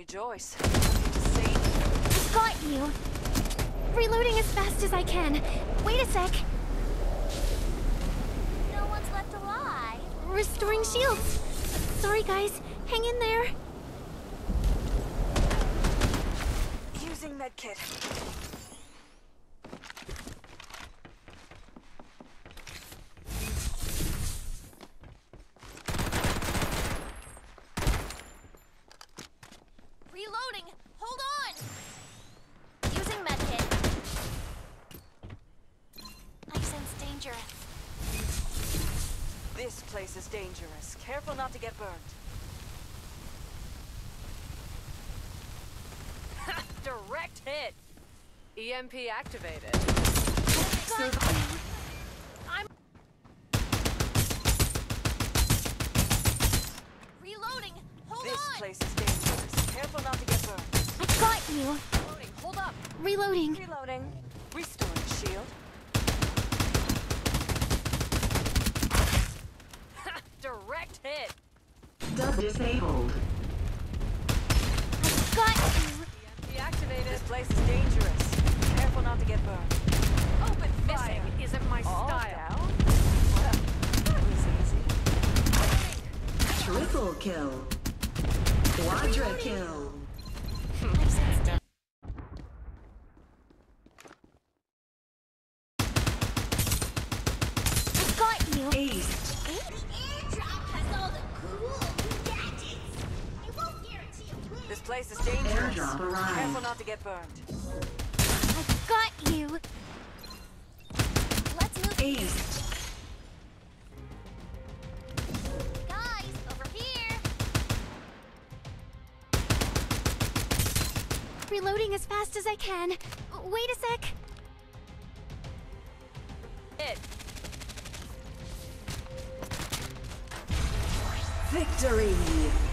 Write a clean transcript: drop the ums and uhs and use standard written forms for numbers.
Rejoice. Got you. Reloading as fast as I can. Wait a sec. No one's left alive. Restoring shields. Sorry, guys. Hang in there. Using medkit. Reloading. Hold on. Using medkit. I sense danger. This place is dangerous. Careful not to get burned. Direct hit. EMP activated. Reloading. Hold This on. place is dangerous. Careful not to get burned. I got you. Reloading. Hold up. Reloading. Reloading. Restoring shield. Direct hit. Disabled. Got you. EMP activated. This place is dangerous. Careful not to get burned. Open fire. Missing isn't my All style. down? Well, that was easy. Triple kill. Quadra kill. I sense danger. Got you. Ace. The airdrop has all the cool gadgets. It won't guarantee a win. This place is dangerous. Airdrop arrived. Careful not to get burned. Got you. Let's move. Ace. Guys, over here. Reloading as fast as I can. Wait a sec. Hit. Victory.